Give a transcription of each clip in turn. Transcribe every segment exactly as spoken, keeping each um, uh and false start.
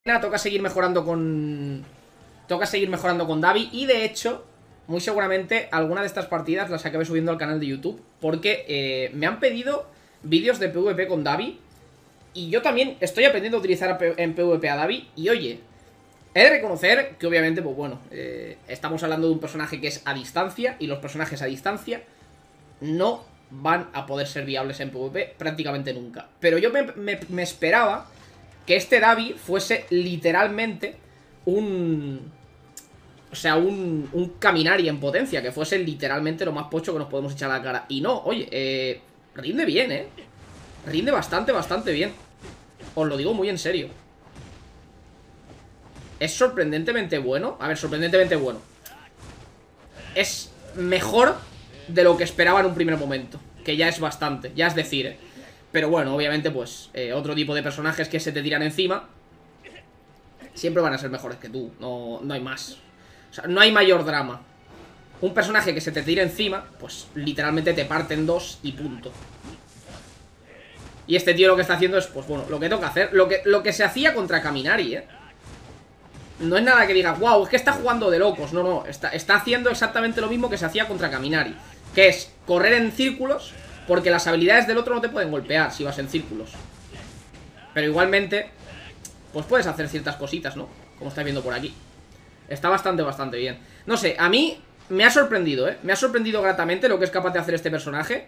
Toca seguir mejorando con... Toca seguir mejorando con Davi. Y de hecho, muy seguramente alguna de estas partidas las acabé subiendo al canal de YouTube, porque eh, me han pedido vídeos de PvP con Davi. Y yo también estoy aprendiendo a utilizar en PvP a Davi. Y oye, he de reconocer que obviamente, pues bueno, eh, estamos hablando de un personaje que es a distancia, y los personajes a distancia no van a poder ser viables en PvP prácticamente nunca. Pero yo me, me, me esperaba que este Davi fuese literalmente un... O sea, un, un Kaminari en potencia, que fuese literalmente lo más pocho que nos podemos echar a la cara. Y no, oye, eh, rinde bien, eh Rinde bastante, bastante bien. Os lo digo muy en serio. Es sorprendentemente bueno. A ver, sorprendentemente bueno. Es mejor de lo que esperaba en un primer momento, que ya es bastante, ya es decir, eh pero bueno, obviamente pues eh, otro tipo de personajes que se te tiran encima siempre van a ser mejores que tú. No, no hay más. O sea, no hay mayor drama. Un personaje que se te tira encima, pues literalmente te parte en dos y punto. Y este tío lo que está haciendo es, pues bueno, lo que toca hacer. Lo que, lo que se hacía contra Kaminari, eh no es nada que diga, wow, es que está jugando de locos. No, no, está, está haciendo exactamente lo mismo que se hacía contra Kaminari, que es correr en círculos, porque las habilidades del otro no te pueden golpear si vas en círculos. Pero igualmente, pues puedes hacer ciertas cositas, ¿no? Como estáis viendo por aquí. Está bastante, bastante bien. No sé, a mí me ha sorprendido, ¿eh? Me ha sorprendido gratamente lo que es capaz de hacer este personaje.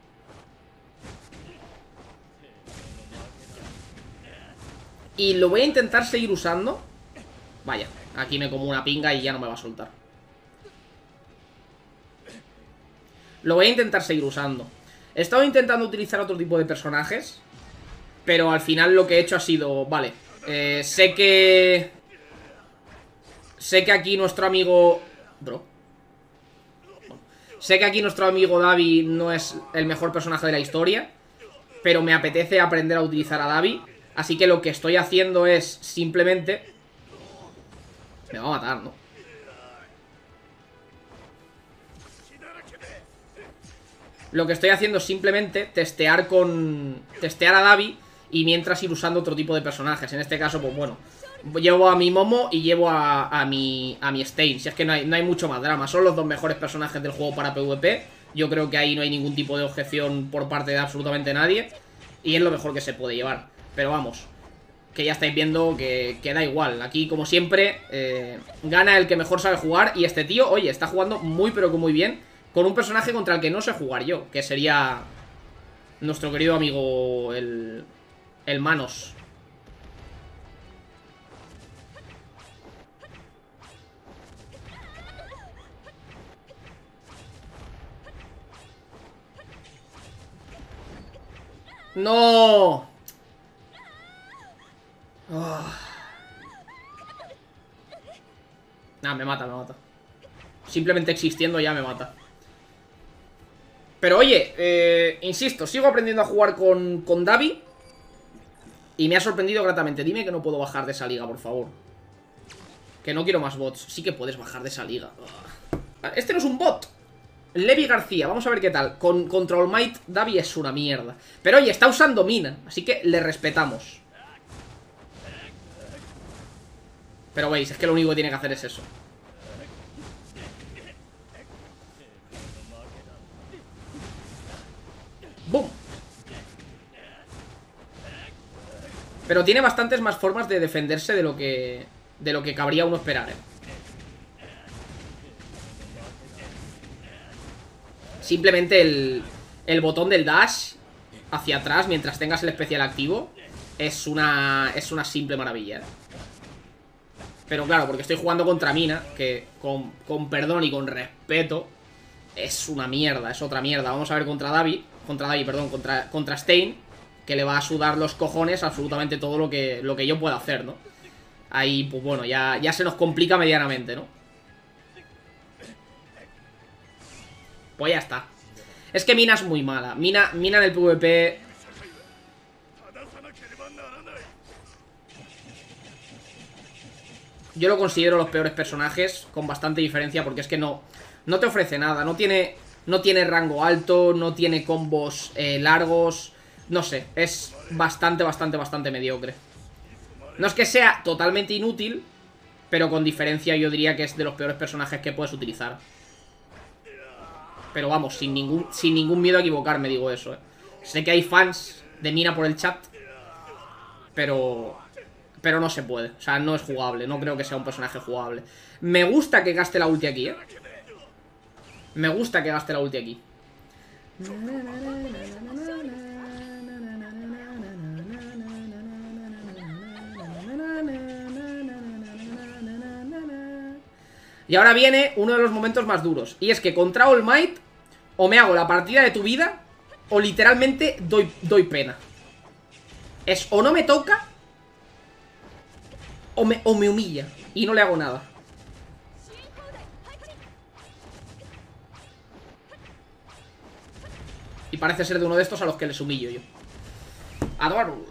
Y lo voy a intentar seguir usando. Vaya, aquí me como una pinga y ya no me va a soltar. Lo voy a intentar seguir usando. He estado intentando utilizar otro tipo de personajes, pero al final lo que he hecho ha sido... Vale, eh, sé que... Sé que aquí nuestro amigo... Bro bueno, Sé que aquí nuestro amigo Davi no es el mejor personaje de la historia, pero me apetece aprender a utilizar a Davi. Así que lo que estoy haciendo es simplemente... Me va a matar, ¿no? Lo que estoy haciendo es simplemente testear con... Testear a Davi y mientras ir usando otro tipo de personajes. En este caso, pues bueno, llevo a mi Momo y llevo a, a mi a mi Stein. Si es que no hay, no hay mucho más drama. Son los dos mejores personajes del juego para PvP. Yo creo que ahí no hay ningún tipo de objeción por parte de absolutamente nadie. Y es lo mejor que se puede llevar. Pero vamos, que ya estáis viendo que, que da igual. Aquí, como siempre, eh, gana el que mejor sabe jugar. Y este tío, oye, está jugando muy pero que muy bien con un personaje contra el que no sé jugar yo, que sería nuestro querido amigo el, el Manos. ¡No! Oh. Nah, me mata, me mata. Simplemente existiendo ya me mata. Pero oye, eh, insisto, sigo aprendiendo a jugar con, con Davi. Y me ha sorprendido gratamente. Dime que no puedo bajar de esa liga, por favor. Que no quiero más bots. Sí que puedes bajar de esa liga. Este no es un bot. Levi García, vamos a ver qué tal. Con Control Might, Davi es una mierda. Pero oye, está usando mina, así que le respetamos. Pero veis, es que lo único que tiene que hacer es eso. ¡Bum! Pero tiene bastantes más formas de defenderse de lo que de lo que cabría uno esperar, ¿eh? Simplemente el, el botón del dash hacia atrás mientras tengas el especial activo es una, es una simple maravilla, ¿eh? Pero claro, porque estoy jugando contra Mina, que con, con perdón y con respeto es una mierda, es otra mierda. Vamos a ver contra Davi, contra Davi, perdón, contra, contra Stein, que le va a sudar los cojones absolutamente todo lo que, lo que yo pueda hacer, ¿no? Ahí, pues bueno, ya, ya se nos complica medianamente, ¿no? Pues ya está. Es que Mina es muy mala. Mina, Mina en el PvP... Yo lo considero los peores personajes, con bastante diferencia, porque es que no... No te ofrece nada, no tiene... No tiene rango alto, no tiene combos eh, largos... No sé, es bastante, bastante, bastante mediocre. No es que sea totalmente inútil, pero con diferencia yo diría que es de los peores personajes que puedes utilizar. Pero vamos, sin ningún, sin ningún miedo a equivocarme digo eso, ¿eh? Sé que hay fans de Mina por el chat, pero... Pero no se puede, o sea, no es jugable. No creo que sea un personaje jugable. Me gusta que gaste la ulti aquí, ¿eh? Me gusta que gaste la ulti aquí. Y ahora viene uno de los momentos más duros. Y es que contra All Might o me hago la partida de tu vida o literalmente doy, doy pena. Es o no me toca o me, o me humilla y no le hago nada. Y parece ser de uno de estos a los que les humillo yo. A tomar por culo.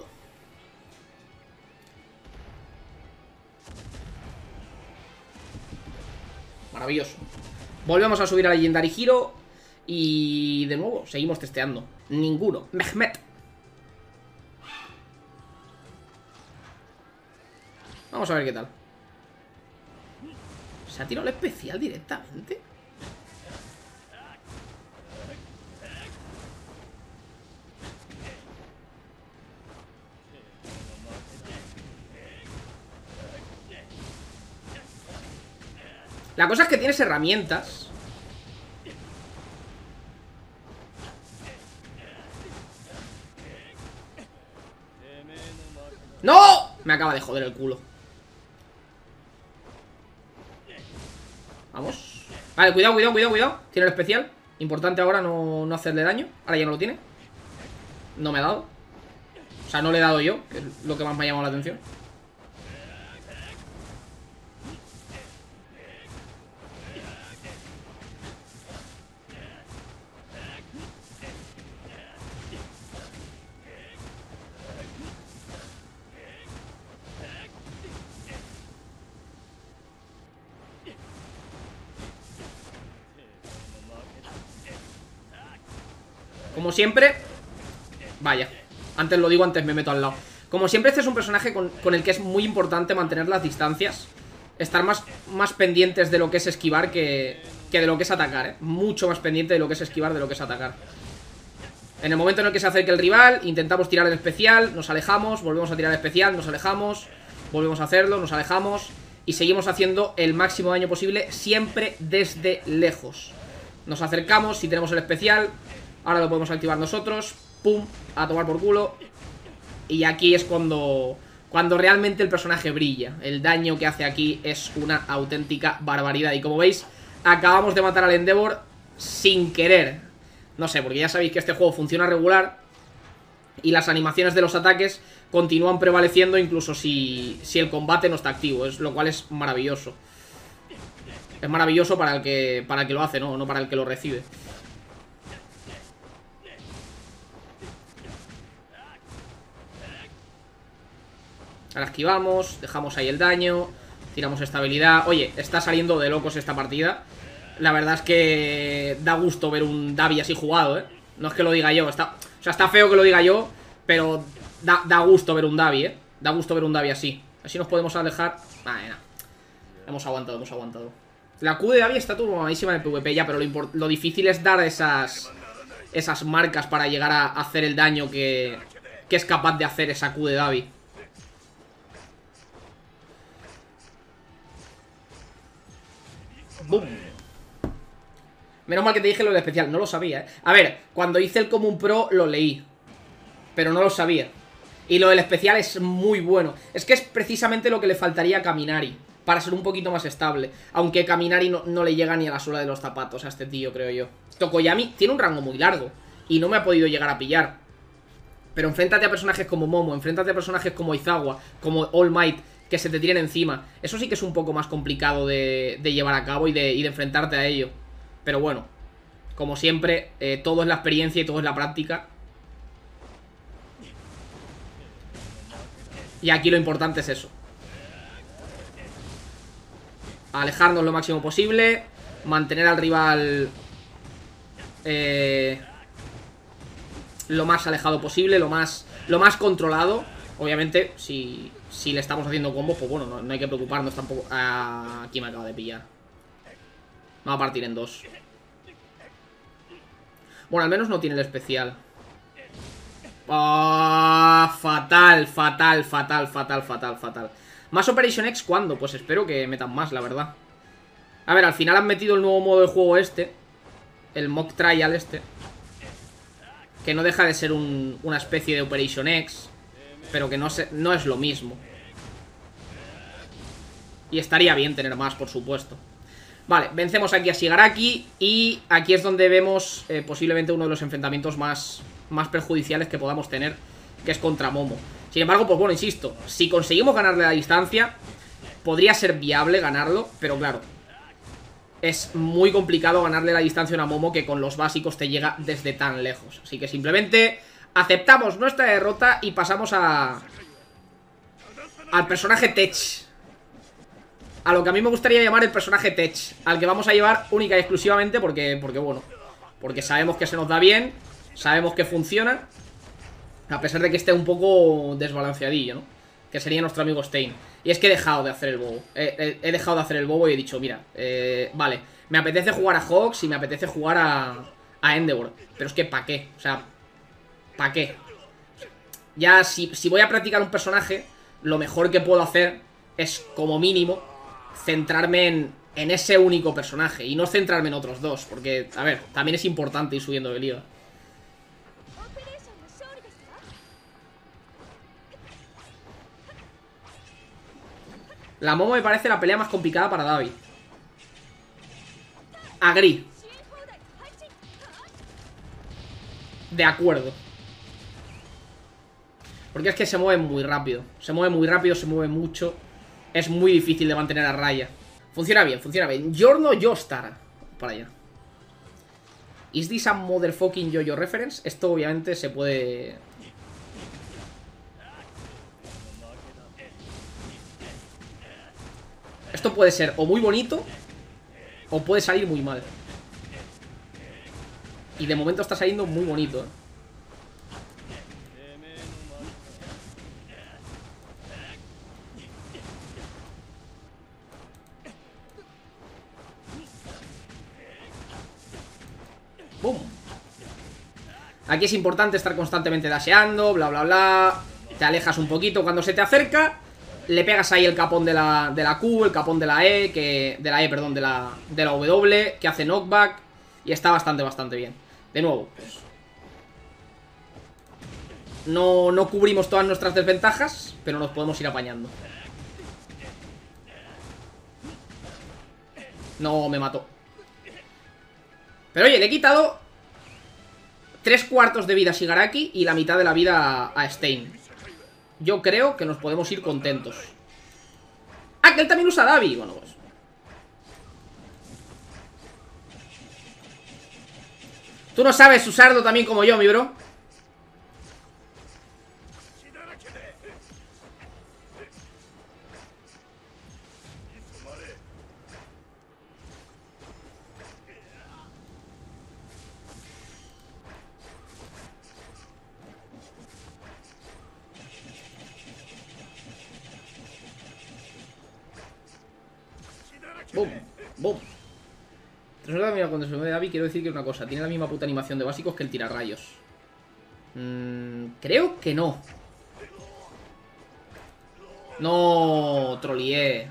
Maravilloso. Volvemos a subir a Legendary Hero. Y de nuevo, seguimos testeando. Ninguno. Mehmet. Vamos a ver qué tal. ¿Se ha tirado el especial directamente? La cosa es que tienes herramientas. ¡No! Me acaba de joder el culo. Vamos. Vale, cuidado, cuidado, cuidado, cuidado. Tiene el especial. Importante ahora no, no hacerle daño. Ahora ya no lo tiene. No me ha dado. O sea, no le he dado yo, que es lo que más me ha llamado la atención. Como siempre. Vaya, antes lo digo, antes me meto al lado. Como siempre, este es un personaje con, con el que es muy importante mantener las distancias. Estar más, más pendientes de lo que es esquivar que, que de lo que es atacar, ¿eh? Mucho más pendiente de lo que es esquivar de lo que es atacar. En el momento en el que se acerque el rival, intentamos tirar el especial, nos alejamos, volvemos a tirar el especial, nos alejamos, volvemos a hacerlo, nos alejamos y seguimos haciendo el máximo daño posible, siempre desde lejos. Nos acercamos, si tenemos el especial, ahora lo podemos activar nosotros, pum, a tomar por culo. Y aquí es cuando, cuando realmente el personaje brilla. El daño que hace aquí es una auténtica barbaridad. Y como veis, acabamos de matar al Endeavor sin querer. No sé, porque ya sabéis que este juego funciona regular y las animaciones de los ataques continúan prevaleciendo incluso si, si el combate no está activo, es, lo cual es maravilloso. Es maravilloso para el que, para el que lo hace, ¿no? No para el que lo recibe. Ahora esquivamos, dejamos ahí el daño, tiramos estabilidad. Oye, está saliendo de locos esta partida. La verdad es que da gusto ver un Davi así jugado, ¿eh? No es que lo diga yo, está, o sea, está feo que lo diga yo, pero da, da gusto ver un Davi, ¿eh? Da gusto ver un Davi así. Así nos podemos alejar. Vale, no. Hemos aguantado, hemos aguantado. La Q de Davi está turbomadísima en el PvP ya, pero lo, lo difícil es dar esas, esas marcas para llegar a hacer el daño que, que es capaz de hacer esa Q de Davi. ¡Bum! Menos mal que te dije lo del especial, no lo sabía, ¿eh? A ver, cuando hice el Común Pro lo leí, pero no lo sabía. Y lo del especial es muy bueno. Es que es precisamente lo que le faltaría a Kaminari para ser un poquito más estable. Aunque Kaminari no, no le llega ni a la suela de los zapatos a este tío, creo yo. Tokoyami tiene un rango muy largo y no me ha podido llegar a pillar. Pero enfréntate a personajes como Momo, enfréntate a personajes como Izawa, como All Might, que se te tiren encima. Eso sí que es un poco más complicado de, de llevar a cabo y de, y de enfrentarte a ello. Pero bueno, como siempre, eh, todo es la experiencia y todo es la práctica. Y aquí lo importante es eso. Alejarnos lo máximo posible. Mantener al rival eh, lo más alejado posible, lo más, lo más controlado. Obviamente, si, si le estamos haciendo combos, pues bueno, no, no hay que preocuparnos tampoco. Ah, aquí me acaba de pillar. Me va a partir en dos. Bueno, al menos no tiene el especial. Ah, fatal, fatal, fatal, fatal, fatal, fatal. ¿Más Operation X cuándo? Pues espero que metan más, la verdad. A ver, al final han metido el nuevo modo de juego este, el Mock Trial este, que no deja de ser un, una especie de Operation X, pero que no, se, no es lo mismo. Y estaría bien tener más, por supuesto. Vale, vencemos aquí a Shigaraki. Y aquí es donde vemos eh, posiblemente uno de los enfrentamientos más, más perjudiciales que podamos tener, que es contra Momo. Sin embargo, pues bueno, insisto, si conseguimos ganarle la distancia, podría ser viable ganarlo, pero claro, es muy complicado ganarle la distancia a una Momo que con los básicos te llega desde tan lejos. Así que simplemente aceptamos nuestra derrota y pasamos a al personaje Tech. A lo que a mí me gustaría llamar el personaje Tech, al que vamos a llevar única y exclusivamente porque, porque bueno, porque sabemos que se nos da bien, sabemos que funciona, a pesar de que esté un poco desbalanceadillo, ¿no? Que sería nuestro amigo Stein. Y es que he dejado de hacer el bobo. He, he, he dejado de hacer el bobo y he dicho, mira, eh, vale, me apetece jugar a Hawks y me apetece jugar a, a Endeavor. Pero es que, ¿para qué? O sea, ¿para qué? Ya, si, si voy a practicar un personaje, lo mejor que puedo hacer es, como mínimo, centrarme en, en ese único personaje y no centrarme en otros dos. Porque, a ver, también es importante ir subiendo de liga. La Momo me parece la pelea más complicada para Davi. Agree. De acuerdo. Porque es que se mueve muy rápido. Se mueve muy rápido, se mueve mucho. Es muy difícil de mantener a raya. Funciona bien, funciona bien. Giorno Joestar. Para allá. ¿Is this a motherfucking yo-yo reference? Esto obviamente se puede... Esto puede ser o muy bonito o puede salir muy mal. Y de momento está saliendo muy bonito, ¿eh? ¡Bum! Aquí es importante estar constantemente dasheando, bla bla bla. Te alejas un poquito cuando se te acerca. Le pegas ahí el capón de la, de la Q, el capón de la E, que de la E, perdón, de la, de la W, que hace knockback. Y está bastante, bastante bien. De nuevo, pues no, no cubrimos todas nuestras desventajas, pero nos podemos ir apañando. No, me mató. Pero oye, le he quitado tres cuartos de vida a Shigaraki y la mitad de la vida a Stein. Yo creo que nos podemos ir contentos. Ah, que él también usa Davi. Bueno, pues tú no sabes usarlo también como yo, mi bro. Boom, boom. Cuando se mueve Davi, quiero decir que una cosa. Tiene la misma puta animación de básicos que el tirarrayos. mm, Creo que no. No, trollié.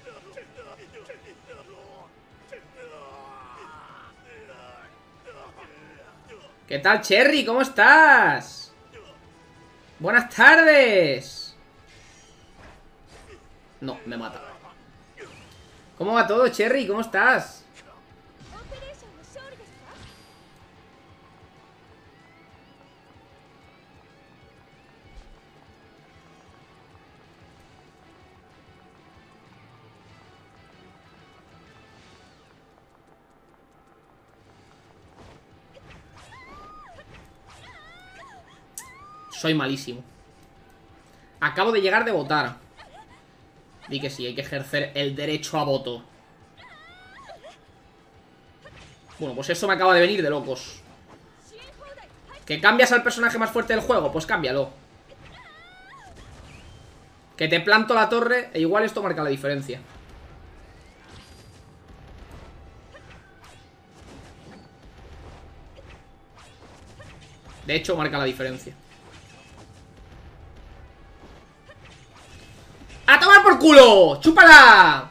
¿Qué tal, Cherry? ¿Cómo estás? Buenas tardes. No, me mata. ¿Cómo va todo, Cherry? ¿Cómo estás? Soy malísimo. Acabo de llegar de votar. Di que sí, hay que ejercer el derecho a voto. Bueno, pues eso me acaba de venir de locos. ¿Que cambias al personaje más fuerte del juego? Pues cámbialo. Que te planto la torre e igual esto marca la diferencia. De hecho, marca la diferencia. ¡A tomar por culo! ¡Chúpala!